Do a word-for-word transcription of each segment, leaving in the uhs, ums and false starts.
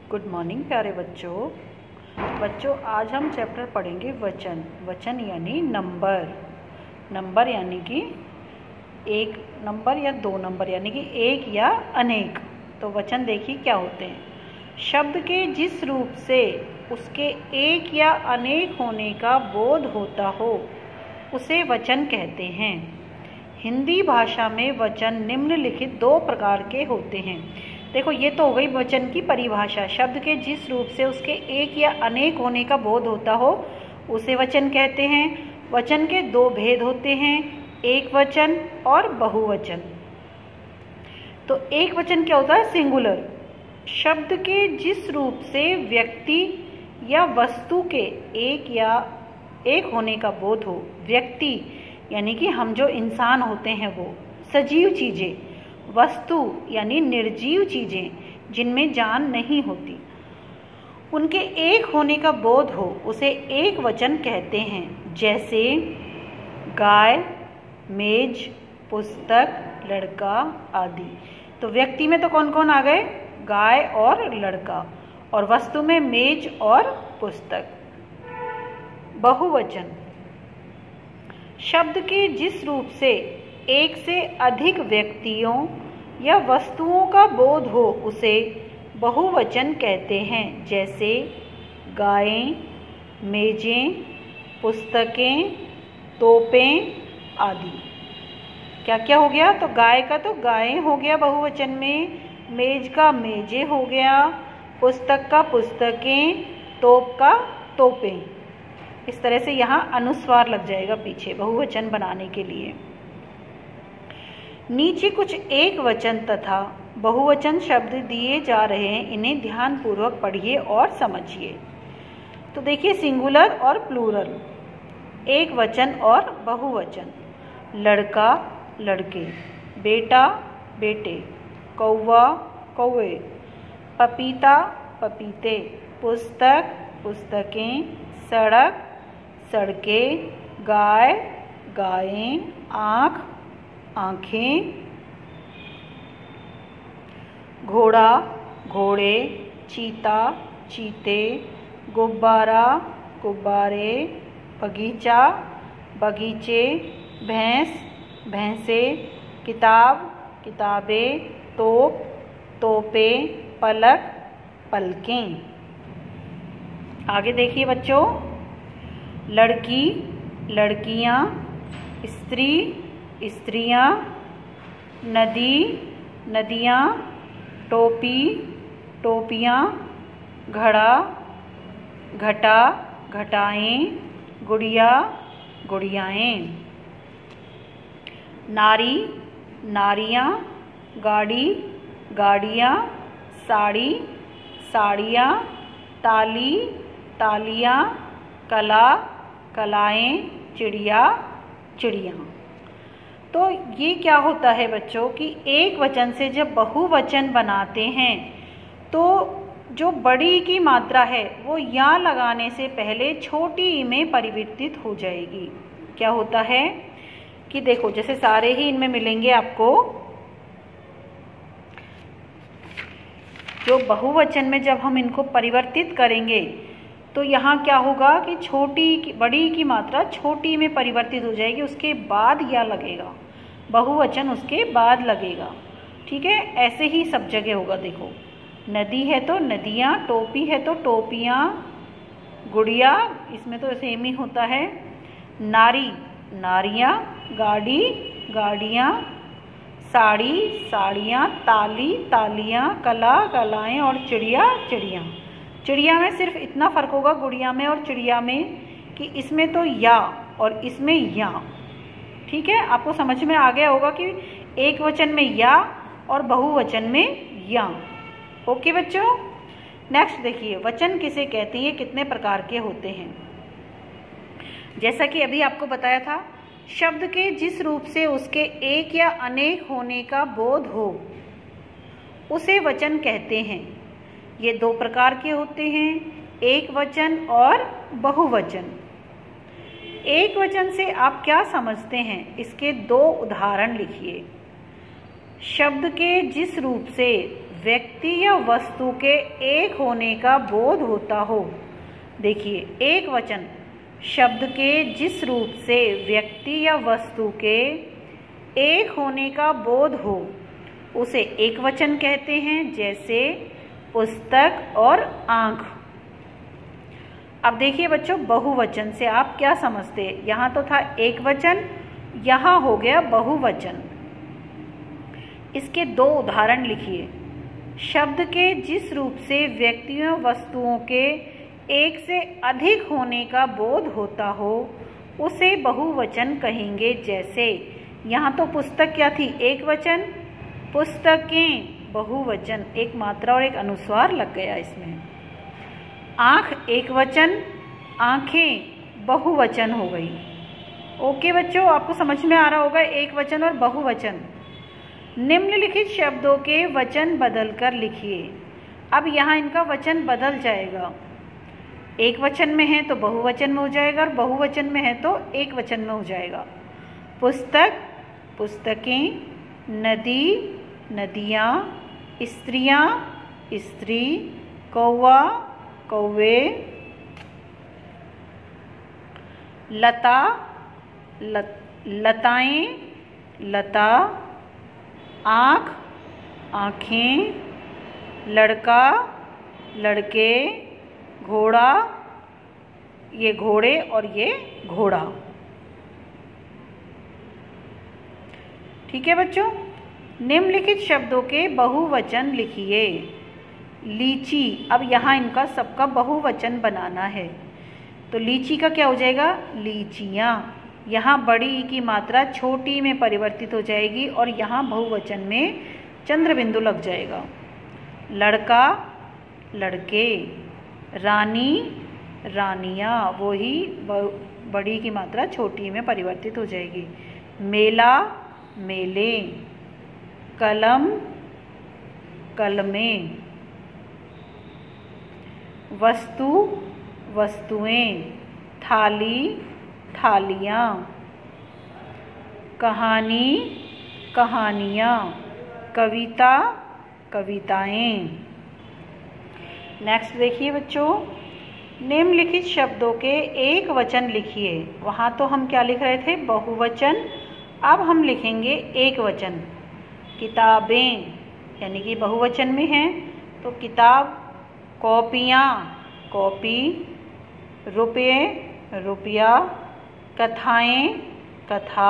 Good morning प्यारे बच्चों। बच्चों आज हम चैप्टर पढ़ेंगे वचन। वचन यानी नंबर। नंबर यानी कि एक नंबर या दो नंबर यानी कि एक या अनेक। तो वचन देखिए क्या होते हैं। शब्द के जिस रूप से उसके एक या अनेक होने का बोध होता हो उसे वचन कहते हैं। हिंदी भाषा में वचन निम्नलिखित दो प्रकार के होते हैं। देखो ये तो हो गई वचन की परिभाषा। शब्द के जिस रूप से उसके एक या अनेक होने का बोध होता हो उसे वचन कहते हैं। वचन के दो भेद होते हैं, एक वचन और बहुवचन। तो एक वचन क्या होता है? सिंगुलर। शब्द के जिस रूप से व्यक्ति या वस्तु के एक या एक होने का बोध हो। व्यक्ति यानी कि हम जो इंसान होते हैं वो, सजीव चीजें, वस्तु यानी निर्जीव चीजें जिनमें जान नहीं होती, उनके एक होने का बोध हो उसे एक वचन कहते हैं। जैसे गाय, मेज, पुस्तक, लड़का आदि। तो व्यक्ति में तो कौन कौन आ गए? गाय और लड़का, और वस्तु में मेज और पुस्तक। बहुवचन शब्द के जिस रूप से एक से अधिक व्यक्तियों या वस्तुओं का बोध हो उसे बहुवचन कहते हैं। जैसे गायें, मेजें, पुस्तकें, तोपें आदि। क्या क्या हो गया? तो गाय का तो गायें हो गया बहुवचन में, मेज का मेजें हो गया, पुस्तक का पुस्तकें, तोप का तोपें। इस तरह से यहाँ अनुस्वार लग जाएगा पीछे बहुवचन बनाने के लिए। नीचे कुछ एक वचन तथा बहुवचन शब्द दिए जा रहे हैं, इन्हें ध्यानपूर्वक पढ़िए और समझिए। तो देखिए सिंगुलर और प्लूरल, एक वचन और बहुवचन। लड़का, लड़के, बेटा, बेटे, कौवा, कौवे, पपीता, पपीते, पुस्तक, पुस्तकें, सड़क, सड़कें, गाय, गायें, आँख, आँखें, घोड़ा, घोड़े, चीता, चीते, गुब्बारा, गुब्बारे, बगीचा, बगीचे, भैंस, भैंसे, किताब, किताबें, तोप, तोपें, पलक, पलकें। आगे देखिए बच्चों। लड़की, लड़कियां, स्त्री, स्त्रियां, नदी, नदियां, टोपी, टोपियां, घड़ा, घटा, घटाएं, गुड़िया, गुड़ियाएं। नारी, नारियां, गाड़ी, गाड़ियां, साड़ी, साड़ियां, ताली, तालियां, कला, कलाएं, चिड़िया, चिड़िया। तो ये क्या होता है बच्चों कि एक वचन से जब बहुवचन बनाते हैं तो जो बड़ी की मात्रा है वो या लगाने से पहले छोटी ई में परिवर्तित हो जाएगी। क्या होता है कि देखो जैसे सारे ही इनमें मिलेंगे आपको। जो बहुवचन में जब हम इनको परिवर्तित करेंगे तो यहाँ क्या होगा कि छोटी की बड़ी की मात्रा छोटी में परिवर्तित हो जाएगी, उसके बाद या लगेगा, बहुवचन उसके बाद लगेगा। ठीक है, ऐसे ही सब जगह होगा। देखो नदी है तो नदियाँ, टोपी है तो टोपियाँ, गुड़िया इसमें तो सेम ही होता है, नारी, नारियाँ, गाड़ी, गाड़ियाँ, साड़ी, साड़ियाँ, ताली, तालियाँ, कला, कलाएं और चिड़िया, चिड़िया। चिड़िया में सिर्फ इतना फ़र्क होगा गुड़िया में और चिड़िया में कि इसमें तो या और इसमें या। ठीक है, आपको समझ में आ गया होगा कि एक वचन में या और बहुवचन में या। ओके बच्चों। नेक्स्ट देखिए, वचन किसे कहते हैं, कितने प्रकार के होते हैं। जैसा कि अभी आपको बताया था, शब्द के जिस रूप से उसके एक या अनेक होने का बोध हो उसे वचन कहते हैं। ये दो प्रकार के होते हैं, एक वचन और बहुवचन। एक वचन से आप क्या समझते हैं, इसके दो उदाहरण लिखिए। शब्द के जिस रूप से व्यक्ति या वस्तु के एक होने का बोध होता हो। देखिए, एक वचन शब्द के जिस रूप से व्यक्ति या वस्तु के एक होने का बोध हो उसे एक वचन कहते हैं, जैसे पुस्तक और आँख। अब देखिए बच्चों, बहुवचन से आप क्या समझते हैं? यहाँ तो था एक वचन, यहाँ हो गया बहुवचन। इसके दो उदाहरण लिखिए। शब्द के जिस रूप से व्यक्तियों वस्तुओं के एक से अधिक होने का बोध होता हो उसे बहुवचन कहेंगे। जैसे यहाँ तो पुस्तक क्या थी? एक वचन, पुस्तकें बहुवचन, एक मात्रा और एक अनुस्वार लग गया इसमें। आँख एक वचन, आँखें बहुवचन हो गई। ओके बच्चों, आपको समझ में आ रहा होगा एक वचन और बहुवचन। निम्नलिखित शब्दों के वचन बदलकर लिखिए। अब यहाँ इनका वचन बदल जाएगा। एक वचन में है तो बहुवचन में हो जाएगा और बहुवचन में है तो एक वचन में हो जाएगा। पुस्तक, पुस्तकें, नदी, नदियाँ, स्त्रियाँ, स्त्री, कौवा, कौवे, लता, लत, लताएं, लता, आँख, आँखें, लड़का, लड़के, घोड़ा, ये घोड़े और ये घोड़ा। ठीक है बच्चों, निम्नलिखित शब्दों के बहुवचन लिखिए। लीची, अब यहाँ इनका सबका बहुवचन बनाना है तो लीची का क्या हो जाएगा? लीचियाँ। यहाँ बड़ी ई की मात्रा छोटी में परिवर्तित हो जाएगी और यहाँ बहुवचन में चंद्र बिंदु लग जाएगा। लड़का, लड़के, रानी, रानियाँ, वही बड़ी की मात्रा छोटी में परिवर्तित हो जाएगी। मेला, मेले, कलम, कलमें, वस्तु, वस्तुएं, थाली, थालियाँ, कहानी, कहानियाँ, कविता, कविताएं। नेक्स्ट देखिए बच्चों, निम्नलिखित शब्दों के एक वचन लिखिए। वहाँ तो हम क्या लिख रहे थे? बहुवचन। अब हम लिखेंगे एक वचन। किताबें यानी कि बहुवचन में है तो किताब, कॉपियाँ, कॉपी, रुपये, रुपया, कथाएं, कथा,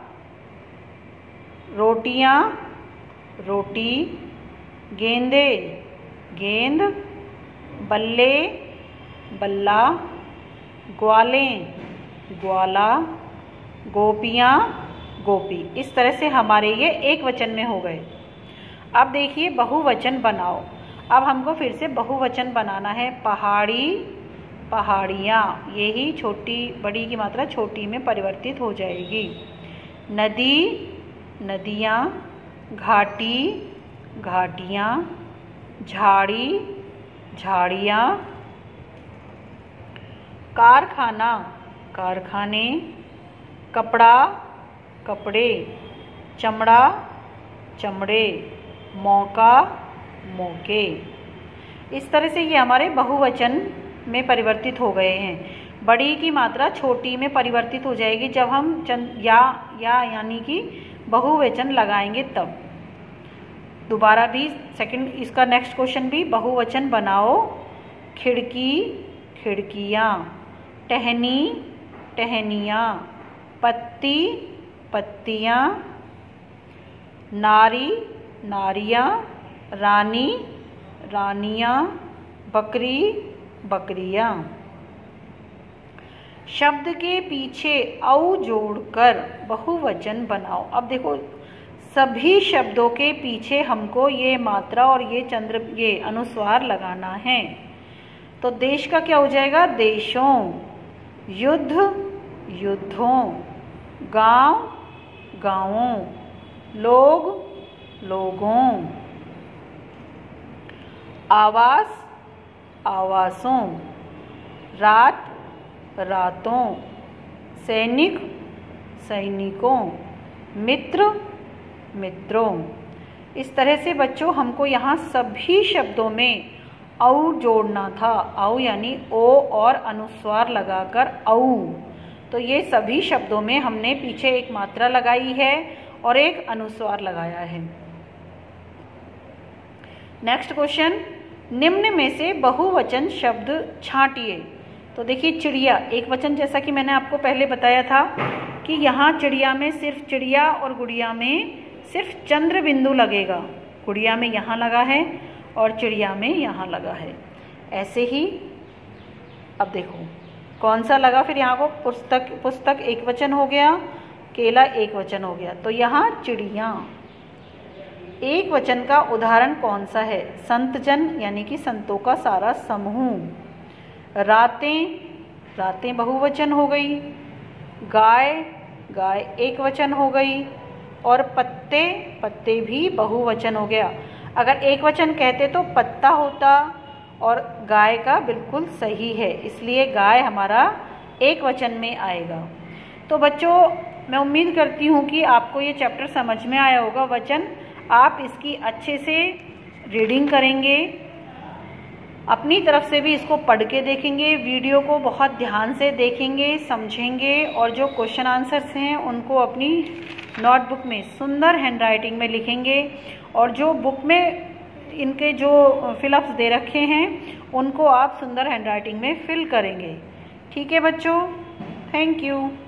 रोटियाँ, रोटी, गेंदे, गेंद, बल्ले, बल्ला, ग्वालें, ग्वाला, गोपियाँ, गोपी। इस तरह से हमारे ये एक वचन में हो गए। अब देखिए बहुवचन बनाओ। अब हमको फिर से बहुवचन बनाना है। पहाड़ी, पहाड़ियाँ, यही छोटी बड़ी की मात्रा छोटी में परिवर्तित हो जाएगी। नदी, नदियाँ, घाटी, घाटियाँ, झाड़ी, झाड़ियाँ, कारखाना, कारखाने, कपड़ा, कपड़े, चमड़ा, चमड़े, मौका, मौके। इस तरह से ये हमारे बहुवचन में परिवर्तित हो गए हैं। बड़ी की मात्रा छोटी में परिवर्तित हो जाएगी जब हम चंद या या यानी कि बहुवचन लगाएंगे तब। दोबारा भी सेकंड इसका नेक्स्ट क्वेश्चन भी बहुवचन बनाओ। खिड़की, खिड़कियाँ, टहनी, टहनियाँ, पत्ती, पत्तियाँ, नारी, नारियाँ, रानी, रानियाँ, बकरी, बकरियाँ। शब्द के पीछे औ जोड़कर बहुवचन बनाओ। अब देखो सभी शब्दों के पीछे हमको ये मात्रा और ये चंद्र ये अनुस्वार लगाना है। तो देश का क्या हो जाएगा? देशों, युद्ध, युद्धों, गांव, गांवों, लोग, लोगों, आवास, आवासों, रात, रातों, सैनिक, सैनिकों, मित्र, मित्रों। इस तरह से बच्चों हमको यहाँ सभी शब्दों में औ जोड़ना था। औ यानी ओ और अनुस्वार लगाकर औ। तो ये सभी शब्दों में हमने पीछे एक मात्रा लगाई है और एक अनुस्वार लगाया है। नेक्स्ट क्वेश्चन, निम्न में से बहुवचन शब्द छांटिए। तो देखिए चिड़िया एक वचन, जैसा कि मैंने आपको पहले बताया था कि यहाँ चिड़िया में सिर्फ चिड़िया और गुड़िया में सिर्फ चंद्र बिंदु लगेगा। गुड़िया में यहाँ लगा है और चिड़िया में यहाँ लगा है। ऐसे ही अब देखो कौन सा लगा, फिर यहाँ को पुस्तक, पुस्तक एक वचन हो गया, केला एक वचन हो गया। तो यहाँ चिड़िया एक वचन का उदाहरण कौन सा है? संतजन यानी कि संतों का सारा समूह। रातें, रातें बहुवचन हो गई। गाय, गाय एक वचन हो गई। और पत्ते, पत्ते भी बहुवचन हो गया। अगर एक वचन कहते तो पत्ता होता और गाय का बिल्कुल सही है, इसलिए गाय हमारा एक वचन में आएगा। तो बच्चों मैं उम्मीद करती हूँ कि आपको ये चैप्टर समझ में आया होगा। वचन आप इसकी अच्छे से रीडिंग करेंगे, अपनी तरफ से भी इसको पढ़ के देखेंगे, वीडियो को बहुत ध्यान से देखेंगे, समझेंगे और जो क्वेश्चन आंसर्स हैं उनको अपनी नोटबुक में सुंदर हैंडराइटिंग में लिखेंगे और जो बुक में इनके जो फिलअप्स दे रखे हैं उनको आप सुंदर हैंडराइटिंग में फिल करेंगे। ठीक है बच्चों, थैंक यू।